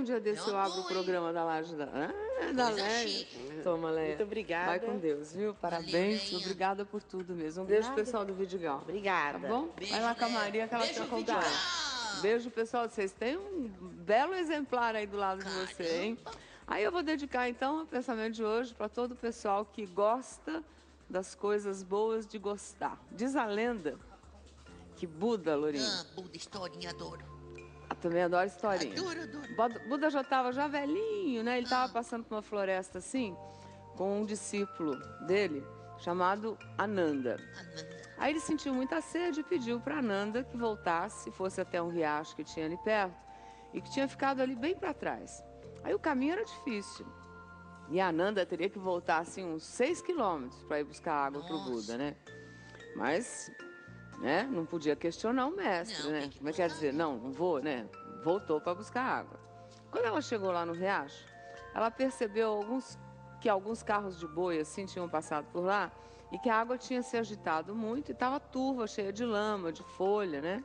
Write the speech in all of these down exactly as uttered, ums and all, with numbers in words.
dia desse Eu eu abro o tô, programa da Laje da, ah, da Coisa Leia. chique. Toma, Leia. Muito obrigada. Vai com Deus, viu? Parabéns. Leia. Obrigada por tudo mesmo. Um beijo, Nada. pessoal do Vidigal. Obrigada. Tá bom? Beijo, Vai lá com a Leia. Maria que ela te Beijo, acompanha. Vidigal. Beijo, pessoal. Vocês têm um belo exemplar aí do lado de você, hein? Caramba. Aí eu vou dedicar, então, o pensamento de hoje para todo o pessoal que gosta das coisas boas de gostar. Diz a lenda que Buda, Lourinho, Ah, Buda, historinha, adoro. ah, também adora historinha. Adoro, adoro. Buda- Buda já estava já velhinho, né? Ele estava passando por uma floresta assim, com um discípulo dele, chamado Ananda. Ananda. Aí ele sentiu muita sede e pediu para Ananda que voltasse, fosse até um riacho que tinha ali perto e que tinha ficado ali bem para trás. Aí o caminho era difícil. E a Ananda teria que voltar assim uns seis quilômetros para ir buscar água para o Nossa. Buda, né? Mas, né, não podia questionar o mestre, Não, né? tem que Como é que quer buscar, dizer? né? Não, não vou, né? Voltou para buscar água. Quando ela chegou lá no riacho, ela percebeu alguns, que alguns carros de boi assim tinham passado por lá e que a água tinha se agitado muito e estava turva, cheia de lama, de folha, né?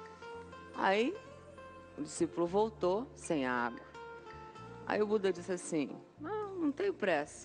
Aí o discípulo voltou sem água. Aí o Buda disse assim: não, não tenho pressa.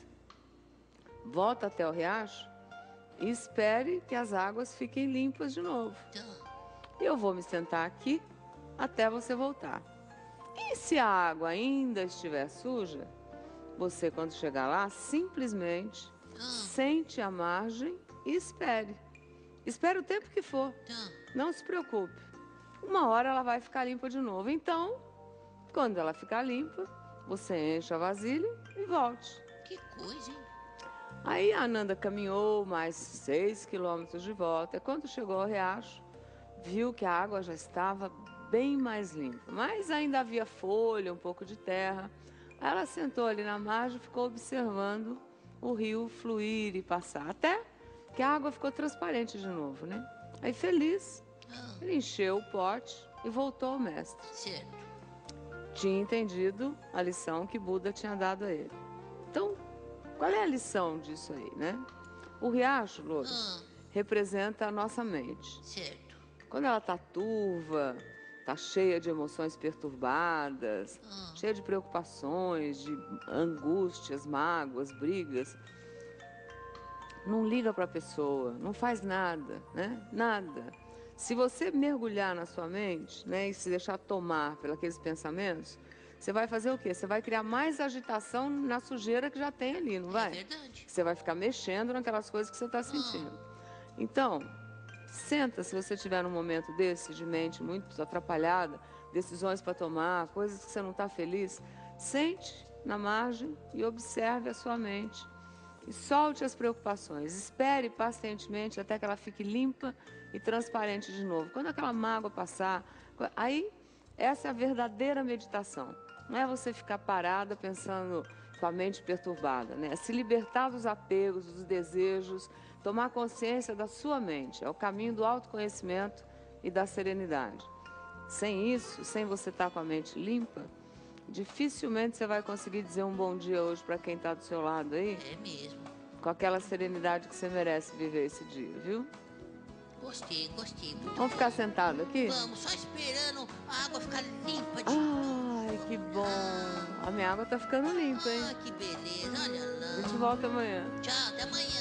Volta até o riacho e espere que as águas fiquem limpas de novo. Então, E eu vou me sentar aqui até você voltar. E se a água ainda estiver suja, você, quando chegar lá, simplesmente sente a margem e espere. Espere o tempo que for. então, Não se preocupe. Uma hora ela vai ficar limpa de novo. Então, quando ela ficar limpa, você enche a vasilha e volte. que coisa, hein? Aí a Ananda caminhou mais seis quilômetros de volta. E quando chegou ao riacho, viu que a água já estava bem mais limpa. Mas ainda havia folha, um pouco de terra. Aí ela sentou ali na margem e ficou observando o rio fluir e passar. Até que a água ficou transparente de novo, né? Aí feliz, Ah, ele encheu o pote e voltou ao mestre. certo. Tinha entendido a lição que Buda tinha dado a ele. Então, qual é a lição disso aí, né? O riacho, Louro, Ah, representa a nossa mente. certo. Quando ela está turva, está cheia de emoções perturbadas, Ah, cheia de preocupações, de angústias, mágoas, brigas, não liga para a pessoa, não faz nada, né? Nada. Se você mergulhar na sua mente, né, e se deixar tomar pelos aqueles pensamentos, você vai fazer o quê? Você vai criar mais agitação na sujeira que já tem ali, não é vai? verdade. Você vai ficar mexendo naquelas coisas que você está sentindo. Então, senta se você tiver num momento desse, de mente muito atrapalhada, decisões para tomar, coisas que você não está feliz, sente na margem e observe a sua mente. E solte as preocupações. Espere pacientemente até que ela fique limpa e transparente de novo. Quando aquela mágoa passar, aí essa é a verdadeira meditação. Não é você ficar parada pensando com a mente perturbada, né? É se libertar dos apegos, dos desejos, tomar consciência da sua mente. É o caminho do autoconhecimento e da serenidade. Sem isso, sem você estar com a mente limpa, dificilmente você vai conseguir dizer um bom dia hoje para quem está do seu lado aí, É mesmo. com aquela serenidade que você merece viver esse dia, viu? Gostei, gostei. Muito Vamos ficar sentado aqui? Vamos, só esperando a água ficar limpa de novo. Ai, que bom! A minha água tá ficando limpa, hein? Ah, que beleza, olha A lá. gente volta amanhã. Tchau, até amanhã.